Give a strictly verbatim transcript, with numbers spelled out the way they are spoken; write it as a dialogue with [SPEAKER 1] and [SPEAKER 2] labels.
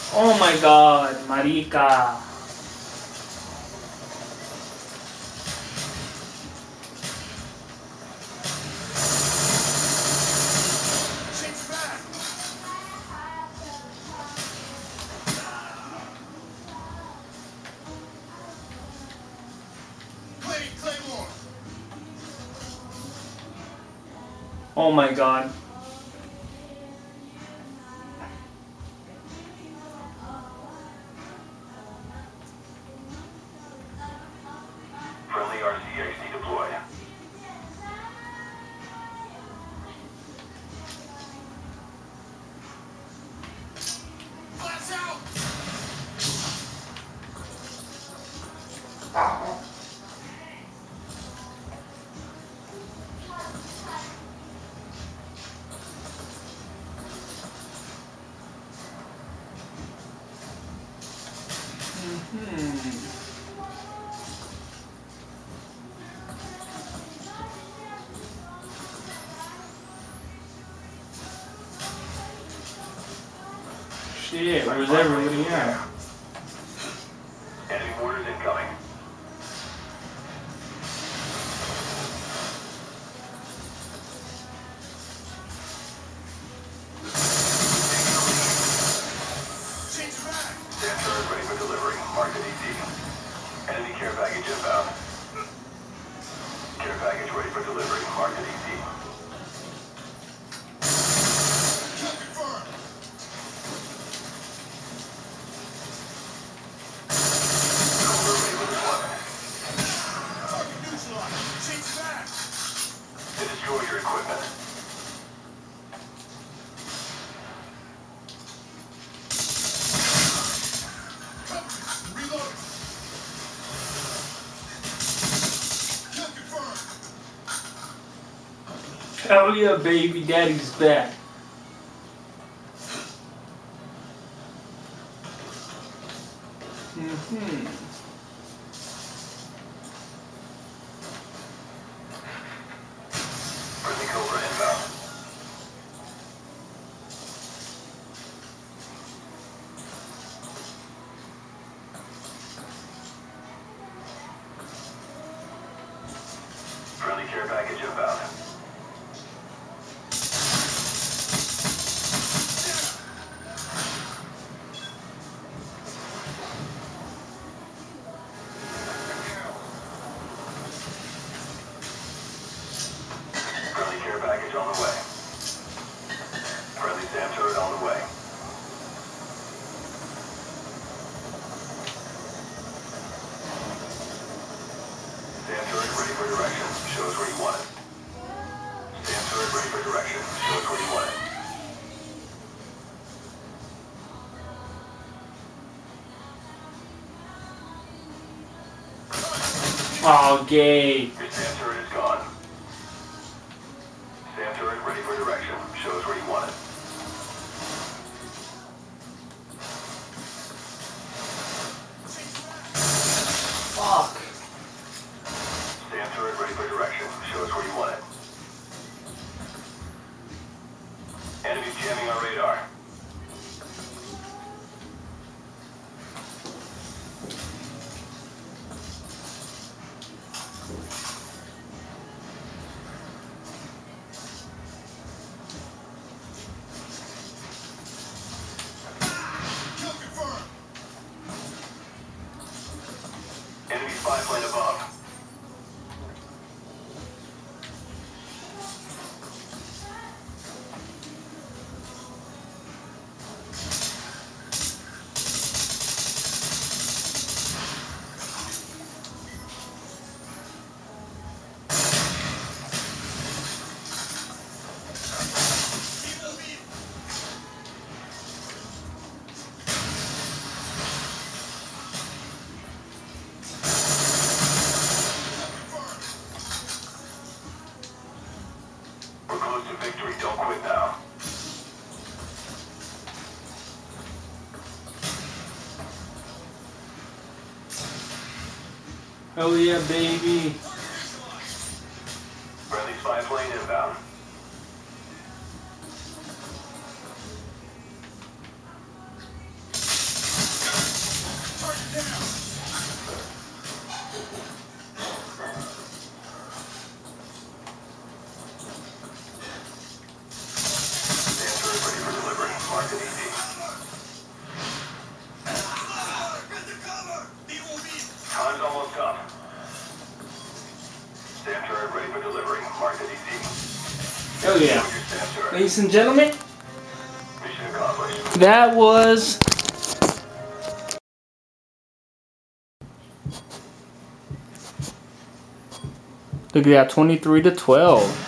[SPEAKER 1] Oh my god, marica. Oh my god.
[SPEAKER 2] Friendly R C X D deployed. Blast out!
[SPEAKER 1] Hmm. Shit, where's everybody at?
[SPEAKER 2] Enemy mortars incoming. Stand turret ready for delivery. Mark the D C. Enemy care package inbound. Care package ready for delivery. Mark the D C. To destroy your equipment. Reload. Kill confirmed.
[SPEAKER 1] Hell yeah, baby, daddy's back. Mm-hmm.
[SPEAKER 2] Friendly Cobra inbound. Friendly care package inbound. Friendly care package on the way. Friendly SAM turret on the way. SAM turret ready for direction. Shows where you want it. SAM turret ready for direction. Shows where you want it.
[SPEAKER 1] Oh, gay.
[SPEAKER 2] Your SAM turret is gone. SAM turret ready for direction. Shows where you want it.
[SPEAKER 1] Fuck.
[SPEAKER 2] SAM turret ready for direction. Shows where you want it. Enemy jamming our radar. Kill confirmed. Enemy spy plane above. We're close to victory. Don't quit now.
[SPEAKER 1] Hell yeah, baby.
[SPEAKER 2] Friendly spy plane inbound. to D C.
[SPEAKER 1] Oh yeah.
[SPEAKER 2] Your stand, sir.
[SPEAKER 1] Ladies and gentlemen,
[SPEAKER 2] Mission accomplished.
[SPEAKER 1] that was... Look at that, twenty-three to twelve.